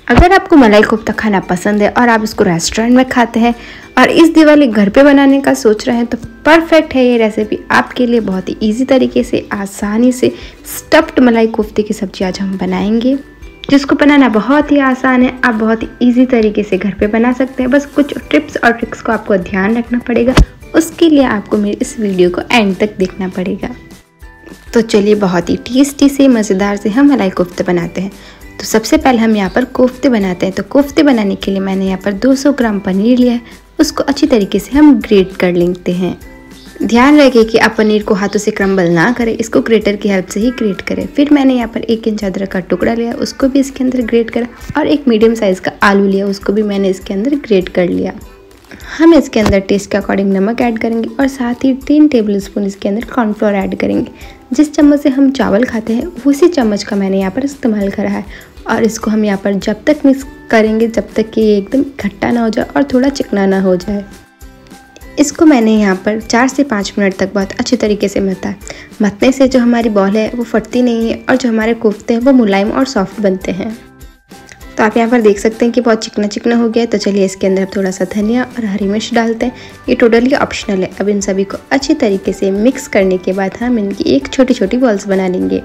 अगर आपको मलाई कोफ्ता खाना पसंद है और आप इसको रेस्टोरेंट में खाते हैं और इस दिवाली घर पे बनाने का सोच रहे हैं तो परफेक्ट है ये रेसिपी आपके लिए। बहुत ही इजी तरीके से आसानी से स्टफ्ड मलाई कोफ्ते की सब्जी आज हम बनाएंगे, जिसको बनाना बहुत ही आसान है। आप बहुत ही इजी तरीके से घर पे बना सकते हैं। बस कुछ टिप्स और ट्रिक्स को आपको ध्यान रखना पड़ेगा, उसके लिए आपको मेरी इस वीडियो को एंड तक देखना पड़ेगा। तो चलिए बहुत ही टेस्टी से मज़ेदार से हम मलाई कोफ्ते बनाते हैं। तो सबसे पहले हम यहाँ पर कोफ्ते बनाते हैं। तो कोफ्ते बनाने के लिए मैंने यहाँ पर 200 ग्राम पनीर लिया है, उसको अच्छी तरीके से हम ग्रेट कर लेते हैं। ध्यान रखें कि आप पनीर को हाथों से क्रम्बल ना करें, इसको ग्रेटर की हेल्प से ही ग्रेट करें। फिर मैंने यहाँ पर 1 इंच अदरक का टुकड़ा लिया, उसको भी इसके अंदर ग्रेट करा और एक मीडियम साइज़ का आलू लिया, उसको भी मैंने इसके अंदर ग्रेट कर लिया। हम इसके अंदर टेस्ट के अकॉर्डिंग नमक ऐड करेंगे और साथ ही 3 टेबलस्पून इसके अंदर कॉर्नफ्लोर ऐड करेंगे। जिस चम्मच से हम चावल खाते हैं उसी चम्मच का मैंने यहाँ पर इस्तेमाल करा है। और इसको हम यहाँ पर जब तक मिक्स करेंगे जब तक कि ये एकदम खट्टा ना हो जाए और थोड़ा चिकना ना हो जाए। इसको मैंने यहाँ पर 4 से 5 मिनट तक बहुत अच्छी तरीके से मता है। मतने से जो हमारी बॉल है वो फटती नहीं है और जो हमारे कोफ्ते हैं वो मुलायम और सॉफ्ट बनते हैं। तो आप यहाँ पर देख सकते हैं कि बहुत चिकना चिकना हो गया है। तो चलिए इसके अंदर अब थोड़ा सा धनिया और हरी मिर्च डालते हैं। ये टोटली ऑप्शनल है। अब इन सभी को अच्छी तरीके से मिक्स करने के बाद हम इनकी एक छोटी छोटी बॉल्स बना लेंगे।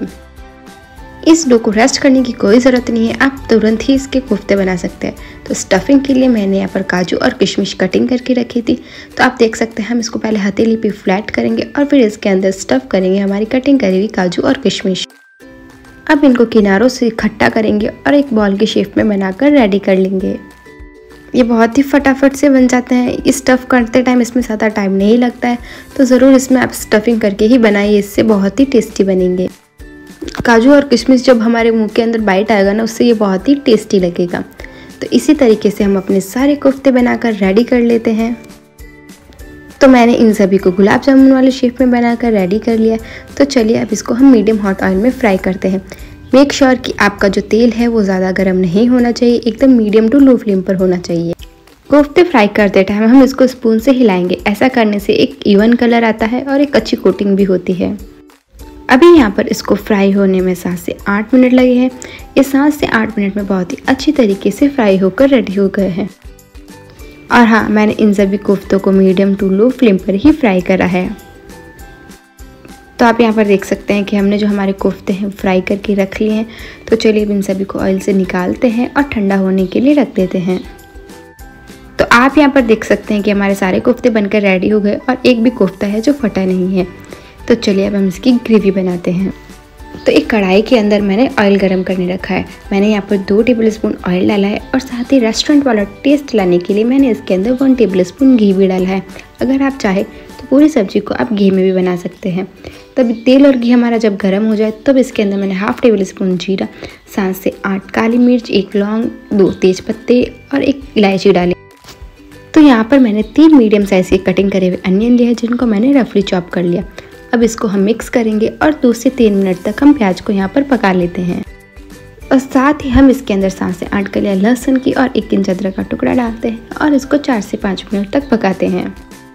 इस डो को रेस्ट करने की कोई ज़रूरत नहीं है, आप तुरंत ही इसके कोफ्ते बना सकते हैं। तो स्टफिंग के लिए मैंने यहाँ पर काजू और किशमिश कटिंग करके रखी थी। तो आप देख सकते हैं हम इसको पहले हथेली पे फ्लैट करेंगे और फिर इसके अंदर स्टफ़ करेंगे हमारी कटिंग करी हुई काजू और किशमिश। अब इनको किनारों से इकट्ठा करेंगे और एक बॉल की शेप में बनाकर रेडी कर लेंगे। ये बहुत ही फटाफट से बन जाते हैं। इस स्टफ़ करते टाइम इसमें ज़्यादा टाइम नहीं लगता है, तो ज़रूर इसमें आप स्टफिंग करके ही बनाइए, इससे बहुत ही टेस्टी बनेंगे। काजू और किशमिश जब हमारे मुंह के अंदर बाइट आएगा ना, उससे ये बहुत ही टेस्टी लगेगा। तो इसी तरीके से हम अपने सारे कोफ्ते बनाकर रेडी कर लेते हैं। तो मैंने इन सभी को गुलाब जामुन वाले शेप में बनाकर रेडी कर लिया। तो चलिए अब इसको हम मीडियम हॉट ऑयल में फ्राई करते हैं। मेक श्योर कि आपका जो तेल है वो ज़्यादा गर्म नहीं होना चाहिए, एकदम मीडियम टू लो फ्लेम पर होना चाहिए। कोफ्ते फ्राई करते टाइम हम इसको स्पून से हिलाएंगे। ऐसा करने से एक इवन कलर आता है और एक अच्छी कोटिंग भी होती है। अभी यहाँ पर इसको फ्राई होने में 7 से 8 मिनट लगे हैं। ये 7 से 8 मिनट में बहुत ही अच्छी तरीके से फ्राई होकर रेडी हो गए हैं। और हाँ, मैंने इन सभी कोफ्तों को मीडियम टू लो फ्लेम पर ही फ्राई करा है। तो आप यहाँ पर देख सकते हैं कि हमने जो हमारे कोफ्ते हैं फ्राई करके रख लिए हैं। तो चलिए इन सभी को ऑयल से निकालते हैं और ठंडा होने के लिए रख देते हैं। तो आप यहाँ पर देख सकते हैं कि हमारे सारे कोफ्ते बनकर रेडी हो गए और एक भी कोफ्ता है जो फटा नहीं है। तो चलिए अब हम इसकी ग्रेवी बनाते हैं। तो एक कढ़ाई के अंदर मैंने ऑयल गरम करने रखा है। मैंने यहाँ पर 2 टेबलस्पून ऑयल डाला है और साथ ही रेस्टोरेंट वाला टेस्ट लाने के लिए मैंने इसके अंदर 1 टेबलस्पून घी भी डाला है। अगर आप चाहे तो पूरी सब्जी को आप घी में भी बना सकते हैं। तब तेल और घी हमारा जब गर्म हो जाए तब इसके अंदर मैंने 1/2 टेबलस्पून जीरा, 7 से 8 काली मिर्च, 1 लौंग, 2 तेज पत्ते और 1 इलायची डाली। तो यहाँ पर मैंने 3 मीडियम साइज़ के कटिंग करे हुए अनियन लिए हैं, जिनको मैंने रफली चॉप कर लिया। अब इसको हम मिक्स करेंगे और 2 से 3 मिनट तक हम प्याज को यहाँ पर पका लेते हैं। और साथ ही हम इसके अंदर 7 से 8 कलियां लहसुन की और 1 इंच अदरक का टुकड़ा डालते हैं और इसको 4 से 5 मिनट तक पकाते हैं।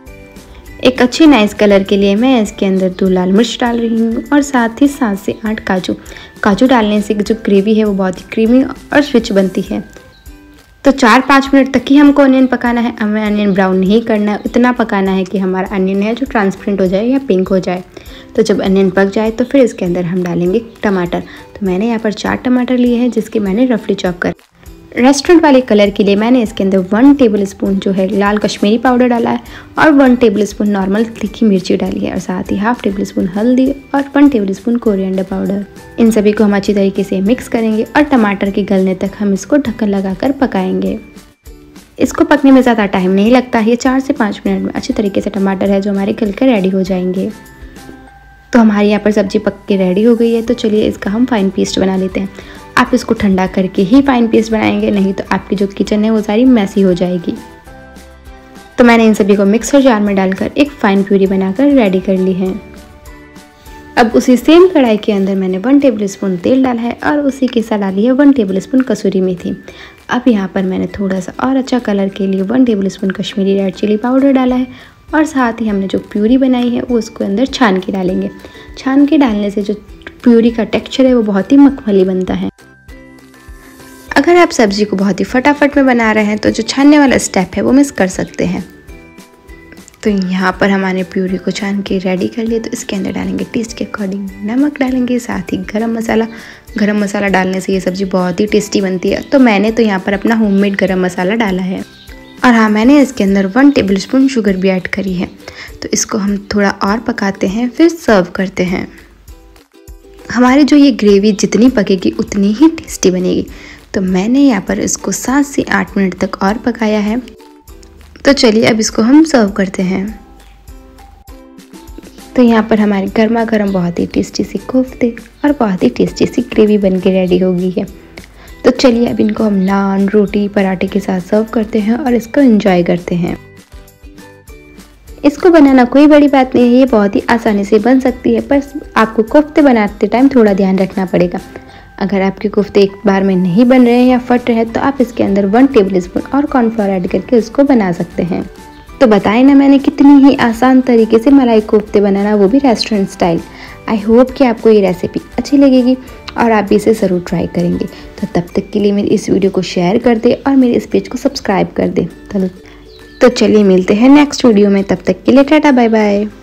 एक अच्छी नाइस कलर के लिए मैं इसके अंदर 2 लाल मिर्च डाल रही हूँ और साथ ही 7 से 8 काजू डालने से जो ग्रेवी है वो बहुत ही क्रीमी और रिच बनती है। तो 4-5 मिनट तक ही हमको अनियन पकाना है। हमें अनियन ब्राउन नहीं करना है, इतना पकाना है कि हमारा अनियन है जो ट्रांसपेरेंट हो जाए या पिंक हो जाए। तो जब अनियन पक जाए तो फिर इसके अंदर हम डालेंगे टमाटर। तो मैंने यहाँ पर 4 टमाटर लिए हैं, जिसके मैंने रफली चॉप कर। रेस्टोरेंट वाले कलर के लिए मैंने इसके अंदर 1 टेबलस्पून जो है लाल कश्मीरी पाउडर डाला है और 1 टेबलस्पून नॉर्मल तीखी मिर्ची डाली है और साथ ही 1/2 टेबलस्पून हल्दी और 1 टेबलस्पून कोरिएंडर पाउडर। इन सभी को हम अच्छी तरीके से मिक्स करेंगे और टमाटर के गलने तक हम इसको ढक्कन लगाकर पकाएंगे। इसको पकने में ज़्यादा टाइम नहीं लगता है। 4 से 5 मिनट में अच्छी तरीके से टमाटर है जो हमारे गल कर रेडी हो जाएंगे। तो हमारी यहाँ पर सब्जी पक के रेडी हो गई है। तो चलिए इसका हम फाइन पेस्ट बना लेते हैं। आप इसको ठंडा करके ही फाइन पेस्ट बनाएंगे, नहीं तो आपकी जो किचन है वो सारी मैसी हो जाएगी। तो मैंने इन सभी को मिक्सर जार में डालकर एक फाइन प्यूरी बनाकर रेडी कर ली है। अब उसी सेम कढ़ाई के अंदर मैंने 1 टेबलस्पून तेल डाला है और उसी के साथ डाली है 1 टेबलस्पून कसूरी मेथी। अब यहाँ पर मैंने थोड़ा सा और अच्छा कलर के लिए 1 tablespoon Kashmiri red chilli powder डाला है और साथ ही हमने जो प्यूरी बनाई है वो उसको अंदर छान के डालेंगे। छान के डालने से जो प्यूरी का टेक्सचर है वो बहुत ही मखमली बनता है। अगर आप सब्जी को बहुत ही फटाफट में बना रहे हैं तो जो छानने वाला स्टेप है वो मिस कर सकते हैं। तो यहाँ पर हमारे प्यूरी को छान के रेडी कर लिए। तो इसके अंदर डालेंगे टेस्ट के अकॉर्डिंग नमक, डालेंगे साथ ही गरम मसाला। गरम मसाला डालने से ये सब्ज़ी बहुत ही टेस्टी बनती है। तो मैंने तो यहाँ पर अपना होममेड गरम मसाला डाला है। और हाँ, मैंने इसके अंदर 1 टेबलस्पून शुगर भी ऐड करी है। तो इसको हम थोड़ा और पकाते हैं, फिर सर्व करते हैं। हमारी जो ये ग्रेवी जितनी पकेगी उतनी ही टेस्टी बनेगी। तो मैंने यहाँ पर इसको 7 से 8 मिनट तक और पकाया है। तो चलिए अब इसको हम सर्व करते हैं। तो यहाँ पर हमारी गर्मा गर्म बहुत ही टेस्टी सी कोफ्ते और बहुत ही टेस्टी सी ग्रेवी बन के रेडी हो गई है। तो चलिए अब इनको हम नान, रोटी, पराठे के साथ सर्व करते हैं और इसको एंजॉय करते हैं। इसको बनाना कोई बड़ी बात नहीं है, ये बहुत ही आसानी से बन सकती है। बस आपको कोफ्ते बनाते टाइम थोड़ा ध्यान रखना पड़ेगा। अगर आपके कोफ्ते एक बार में नहीं बन रहे हैं या फट रहे हैं तो आप इसके अंदर 1 टेबलस्पून और कॉर्नफ्लोर ऐड करके उसको बना सकते हैं। तो बताएं ना मैंने कितनी ही आसान तरीके से मलाई कोफ्ते बनाना, वो भी रेस्टोरेंट स्टाइल। आई होप कि आपको ये रेसिपी अच्छी लगेगी और आप भी इसे ज़रूर ट्राई करेंगे। तो तब तक के लिए मेरी इस वीडियो को शेयर कर दें और मेरे इस पेज को सब्सक्राइब कर दें। तो चलिए मिलते हैं नेक्स्ट वीडियो में, तब तक के लिए टाटा बाय बाय।